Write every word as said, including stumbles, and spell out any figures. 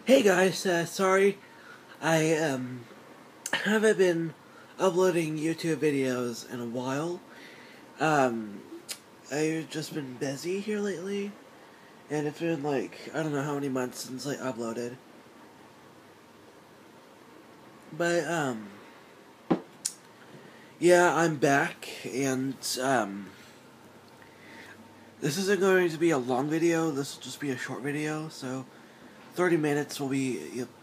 Hey guys, uh, sorry, I um haven't been uploading YouTube videos in a while. Um, I've just been busy here lately, and it's been like I don't know how many months since I uploaded. But um, yeah, I'm back, and um, this isn't going to be a long video. This will just be a short video, so thirty minutes will be